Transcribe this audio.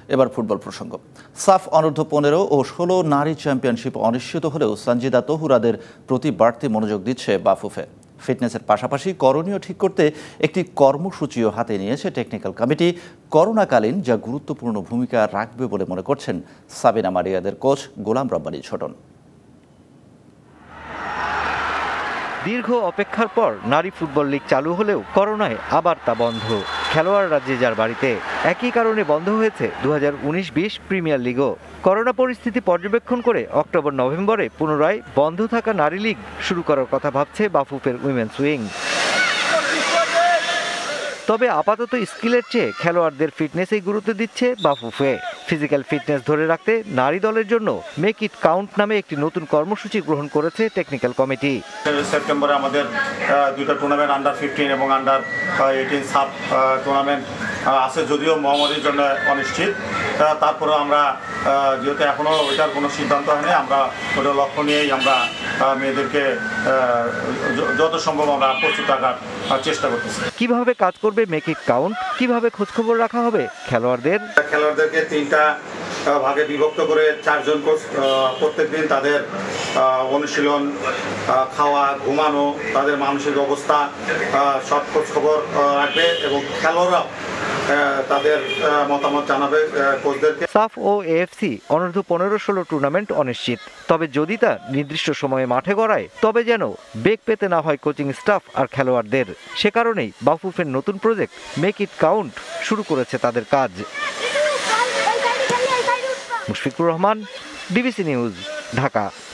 এবার ফুটবল প্রসঙ্গ। সাফ অনূর্ধ্ব 15 ও 16 নারী চ্যাম্পিয়নশিপ অনিশ্চিত হলেও সঞ্জিদা তহুরাদের প্রতি বাড়তি মনোযোগ দিচ্ছে বাফুফে। ফিটনেসের পাশাপাশি করণীয় ঠিক করতে একটি কর্মসূচিও হাতে নিয়েছে টেকনিক্যাল কমিটি। করোনাকালীন যা গুরুত্বপূর্ণ ভূমিকা রাখবে বলে মনে করছেন সাবিনা মারিয়াদের কোচ গোলাম রব্বানী ছোটন। দীর্ঘ অপেক্ষার পর নারী ফুটবল লিগ চালু হলেও করোনায় আবার তা বন্ধ। খেলোয়াড়রা যে যার বাড়িতে। একই কারণে বন্ধ হয়েছে 2019-20 প্রিমিয়ার লিগও। করোনা পরিস্থিতি পর্যবেক্ষণ করে অক্টোবর-নভেম্বরে পুনরায় বন্ধ থাকা নারী লিগ শুরু করার কথা ভাবছে বাফুফের উইমেন্স উইং। তবে আপাতত স্কিলের চেয়ে খেলোয়াড়দের ফিটনেসেই গুরুত্ব দিচ্ছে বাফুফে। ফিজিক্যাল ফিটনেস ধরে রাখতে নারী দলের জন্য মেক ইট কাউন্ট নামে একটি নতুন কর্মসূচি গ্রহণ করেছে টেকনিক্যাল কমিটি। সেপ্টেম্বরে আমাদের দুইটা টুর্নামেন্ট আন্ডার 15 এবং আন্ডার 18 সাব টুর্নামেন্ট আছে, যদিও মহামারীর জন্য অনিশ্চিত। তারপরেও আমরা যেহেতু এখনও ওইটার কোনো সিদ্ধান্ত হয়নি, আমরা ওটা লক্ষ্য নিয়েই আমরা মেয়েদেরকে যত সম্ভব আমরা প্রস্তুত রাখার চেষ্টা করতেছি। কিভাবে কাজ করবে মেক ইট কাউন্ট, কিভাবে খোঁজখবর রাখা হবে খেলোয়াড়দেরকে 3টা ভাগে বিভক্ত করে 4 জন কোচ প্রত্যেকদিন তাদের অনুশীলন, খাওয়া, ঘুমানো, তাদের মানসিক অবস্থা সব খোঁজ খবর রাখবে এবং খেলোয়াড়রাও তাদের মতামত জানাবে কোচদেরকে। সাফ ও এএফসি অনূর্ধ্ব 15-16 টুর্নামেন্ট অনিশ্চিত। তবে যদি তা নির্দিষ্ট সময়ে মাঠে গড়ায় তবে যেন বেগ পেতে না হয় কোচিং স্টাফ আর খেলোয়াড়দের। সে কারণেই বাফুফের নতুন প্রজেক্ট মেক ইট কাউন্ট শুরু করেছে তাদের কাজ। Mushfiqur Rahman, DBC news, Dhaka.